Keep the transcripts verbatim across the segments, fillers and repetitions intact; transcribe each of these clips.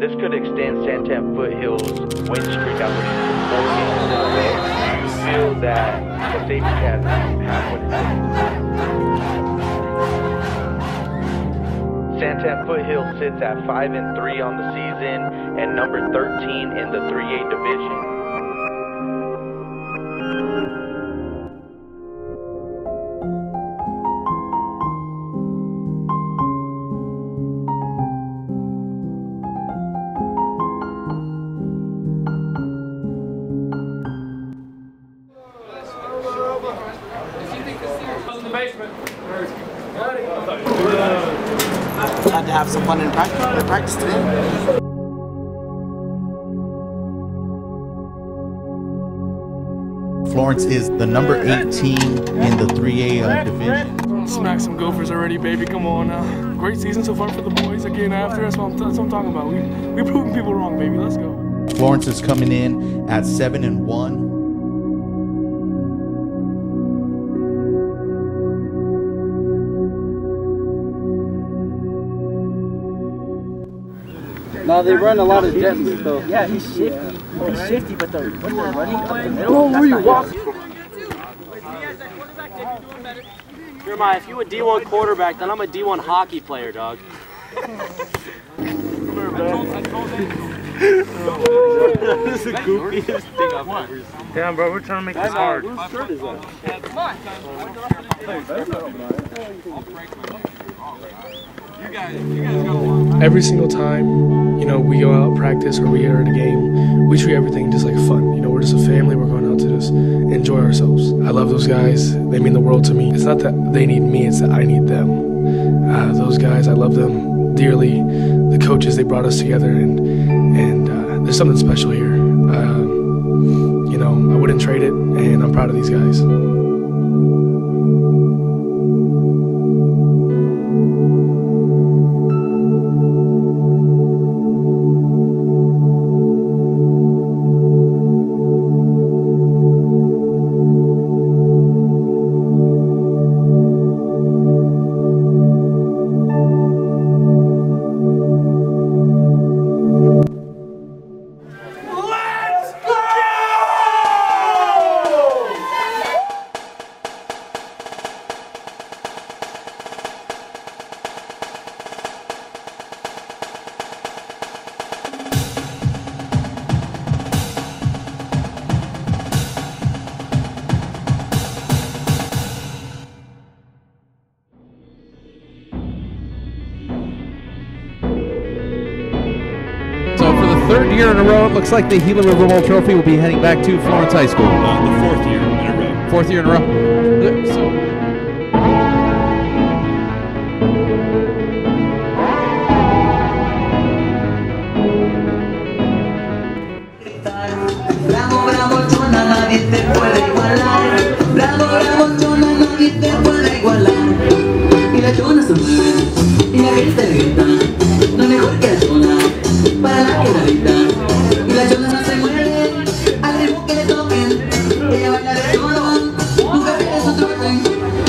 This could extend Santan Foothill's win streak out to four games in a row. We feel that the safety cats have what it takes. Santan Foothill sits at five and three on the season and number thirteen in the three A division. Had to have some fun in practice, practice today. Florence is the number eighteen in the three A uh, division. Smack some Gophers already, baby. Come on now. Great season so far for the boys. Again, after that's what I'm, that's what I'm talking about. We we proving people wrong, baby. Let's go. Florence is coming in at seven and one. No, they run a lot of jet sweeps though. Yeah, he's shifty. He's shifty, but the when they're running up the middle, oh, where you walk? Jeremiah, if you a D one quarterback, then I'm a D one hockey player, dog. This is the goofiest thing I've ever seen. Damn, bro, we're trying to make this hard. Whose shirt is that? Come on. You guys, you guys got one. Every single time, you know, we go out practice or we are at a game, we treat everything just like fun. You know, we're just a family. We're going out to just enjoy ourselves. I love those guys. They mean the world to me. It's not that they need me, it's that I need them. Uh, those guys, I love them dearly. The coaches, they brought us together, and and uh, there's something special here. Uh, you know, I wouldn't trade it, and I'm proud of these guys. Third year in a row, it looks like the Gila River Bowl trophy will be heading back to Florence High School. Uh, the fourth year in a row. Fourth year in a row. So. Para la quedadita y la chona no se mueve al ritmo que le toquen. Ella baila de todo, nunca pierde su orden.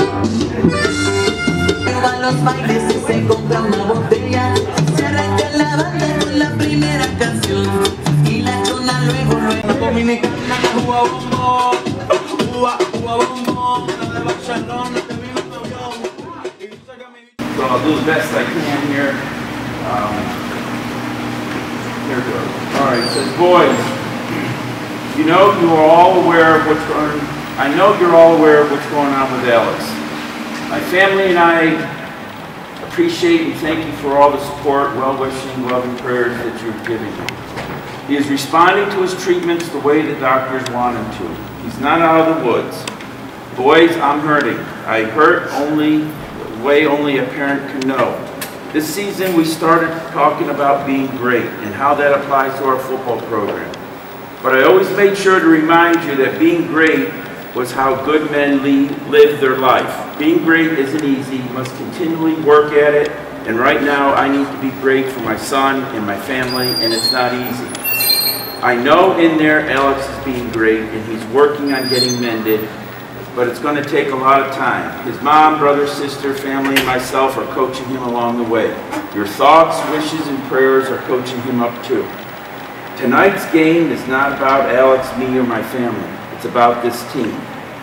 Pero van los bailes y se compra una botella. Se arranca la banda con la primera canción y la chona luego luego. Dominicana uva bombo, uva uva bombo, no de Barcelona, no te vino tu avión. So I'll do the best I can here. Um, Here it goes. All right, it says, boys, you know you are all aware of what's going. I know you're all aware of what's going on with Alex. My family and I appreciate and thank you for all the support, well-wishing, loving prayers that you're giving him. He is responding to his treatments the way the doctors want him to. He's not out of the woods. Boys, I'm hurting. I hurt only the way only a parent can know. This season we started talking about being great and how that applies to our football program. But I always made sure to remind you that being great was how good men live their life. Being great isn't easy, you must continually work at it, and right now I need to be great for my son and my family, and it's not easy. I know in there Alex is being great and he's working on getting mended, but it's going to take a lot of time. His mom, brother, sister, family, and myself are coaching him along the way. Your thoughts, wishes, and prayers are coaching him up too. Tonight's game is not about Alex, me, or my family. It's about this team.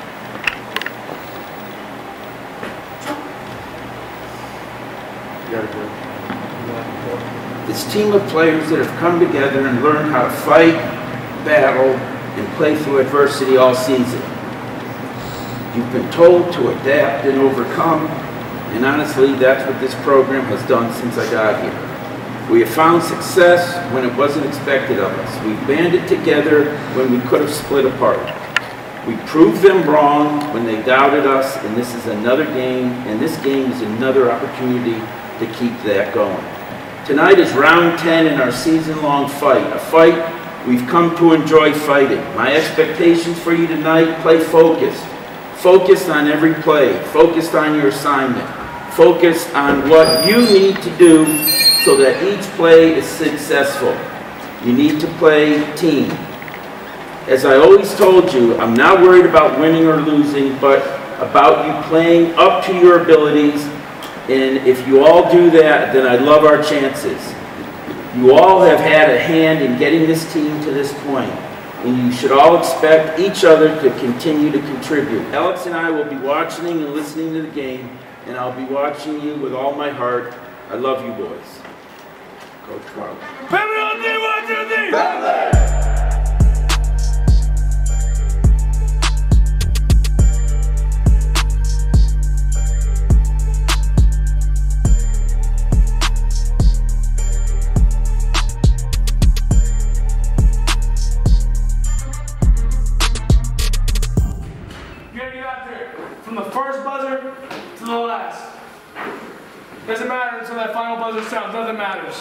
This team of players that have come together and learned how to fight, battle, and play through adversity all season. You've been told to adapt and overcome, and honestly, that's what this program has done since I got here. We have found success when it wasn't expected of us. We banded together when we could have split apart. We proved them wrong when they doubted us, and this is another game, and this game is another opportunity to keep that going. Tonight is round ten in our season-long fight, a fight we've come to enjoy fighting. My expectations for you tonight: play focused. Focused on every play, focused on your assignment, focused on what you need to do so that each play is successful. You need to play team. As I always told you, I'm not worried about winning or losing, but about you playing up to your abilities, and if you all do that, then I love our chances. You all have had a hand in getting this team to this point, and you should all expect each other to continue to contribute. Alex and I will be watching and listening to the game, and I'll be watching you with all my heart. I love you boys. Coach Carl. Family on three, one, two, three! Family! From the first buzzer to the last. Doesn't matter until that final buzzer sounds, nothing matters.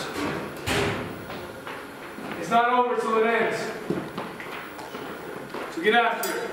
It's not over till it ends. So get after it.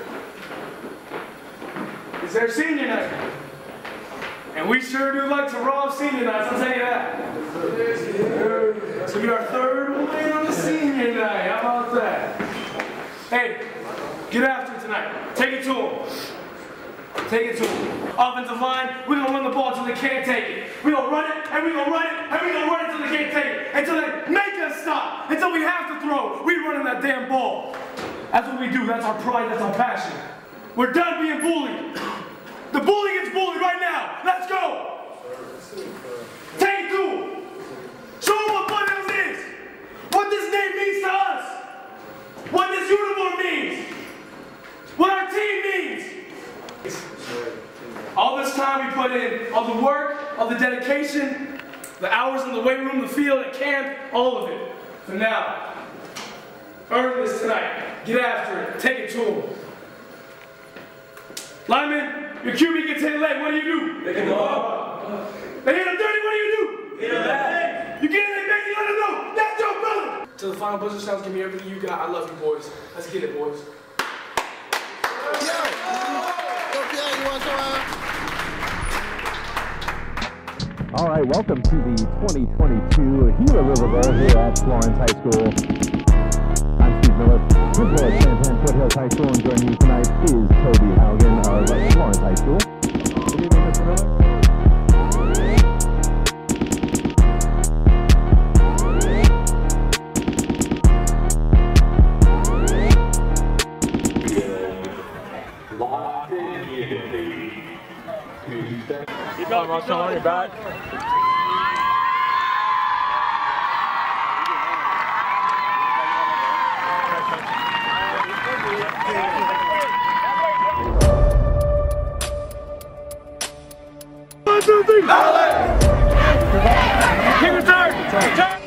It's their senior night. And we sure do like to rob senior nights, I'll tell you that. It's gonna be our third win on the senior night, how about that? Hey, get after it tonight. Take it to them. Take it to them. Offensive line, we're going to run the ball until they can't take it. We're going to run it, and we're going to run it, and we're going to run it until they can't take it. Until they make us stop. Until we have to throw. We're running that damn ball. That's what we do. That's our pride. That's our passion. We're done being bullied. The bully gets bullied right now. Let's go. Take it to them. Show them what Bud Hills is. What this name means to us. What this uniform means. What our team means. All this time we put in, all the work, all the dedication, the hours in the weight room, the field, at camp, all of it. For now, earn this tonight. Get after it. Take it to them. Lineman, your Q B gets hit late. What do you do? They hit the ball. They hit him dirty. What do you do? Hit him back. You get in there, baby. Let him know. That's your brother. Till the final buzzer sounds, give me everything you got. I love you, boys. Let's get it, boys. All right, welcome to the twenty twenty-two Gila River Bowl here at Florence High School. I'm Steve Miller, principal at Santan Foothills High School, and joining you tonight is Toby Haugen of Florence High School. Good evening, Mister Miller. Keep going, Marshall, on your back. One, two, three. Kick return. Turn.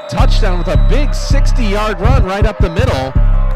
touchdown with a big sixty-yard run right up the middle.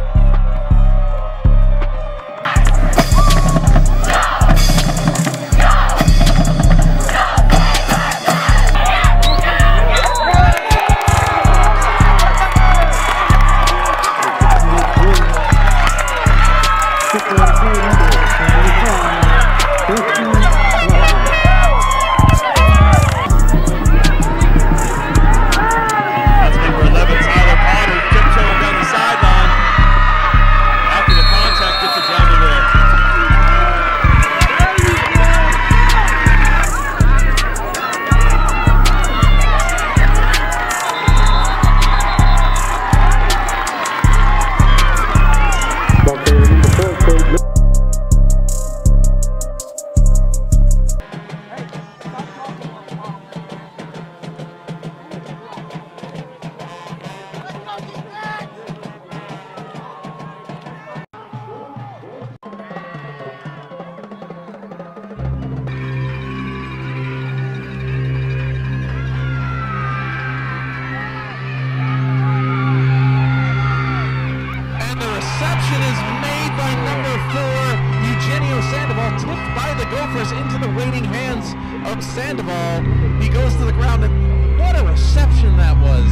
Into the waiting hands of Sandoval. He goes to the ground, and what a reception that was.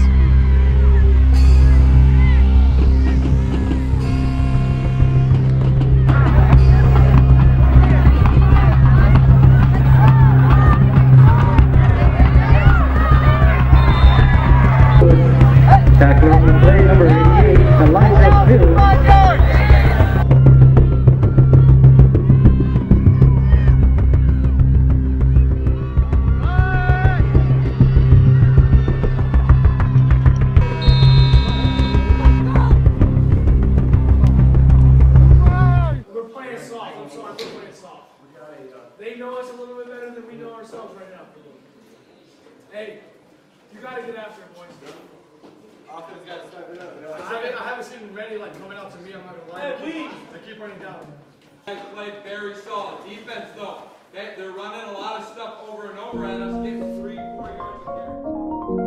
Tackler on the play, number eighty-eight, Elijah Hill. They know us a little bit better than we know ourselves right now. Hey, you gotta get after it, boys. Offense gotta step it up. I haven't, I haven't seen them ready, like coming out to me. I'm not gonna lie. Hey, please. They keep running down. Guys played very solid defense, though. They, they're running a lot of stuff over and over at us, getting three, four yards a carry.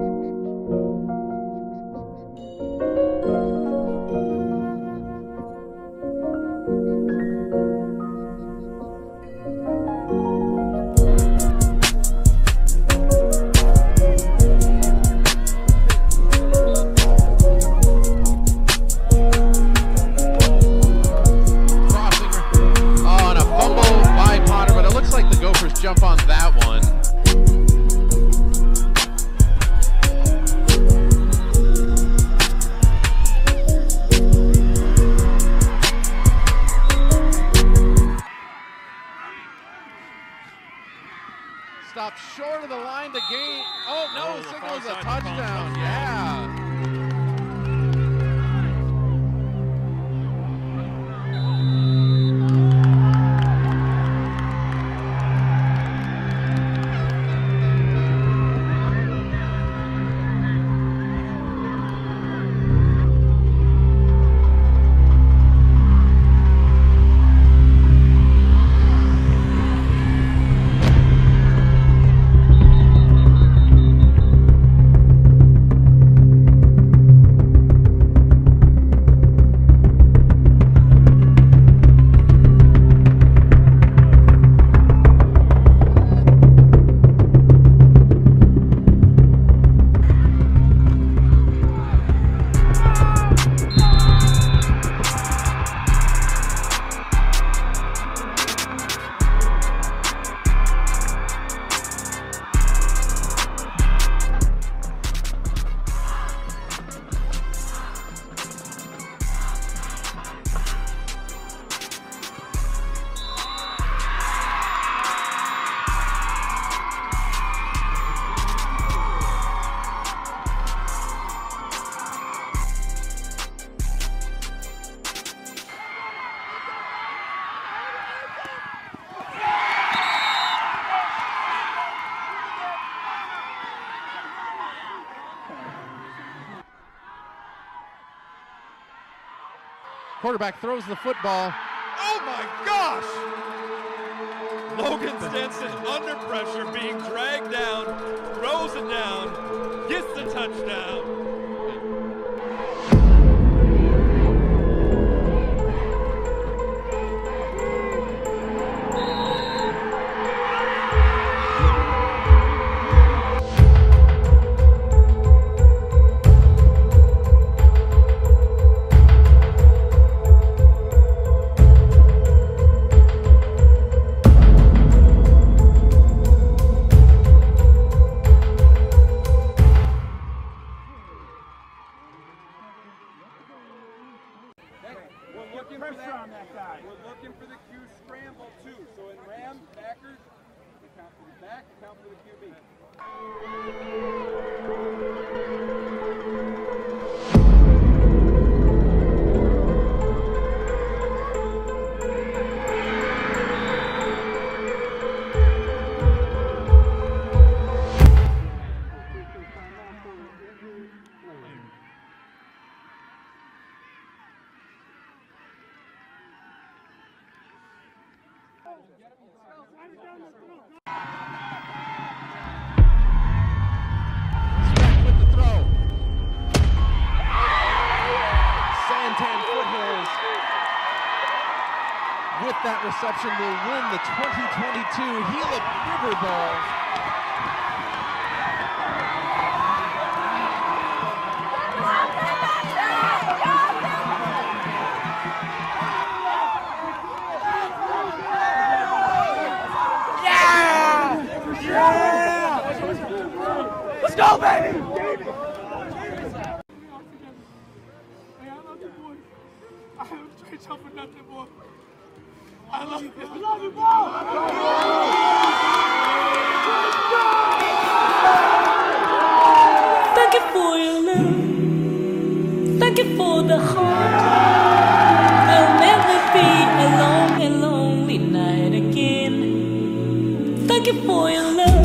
Jump on that one. Stop short of the line to gain. Oh no, the signal is a touchdown. Yeah. Quarterback throws the football. Oh my gosh! Logan Stenson under pressure, being dragged down, throws it down, gets the touchdown. looking for that, on that guy. We're looking for the Q scramble too. So in Ram, backers, account for the back, account for the Q B. With the throw. Santan Foothills with that reception will win the twenty twenty-two Gila River Bowl. Let's go, baby! I haven't traded y'all for nothing, boy. I love you. I love you, boy. Thank you for your love. Thank you for the heart. There'll never be a long and lonely night again. Thank you for your love.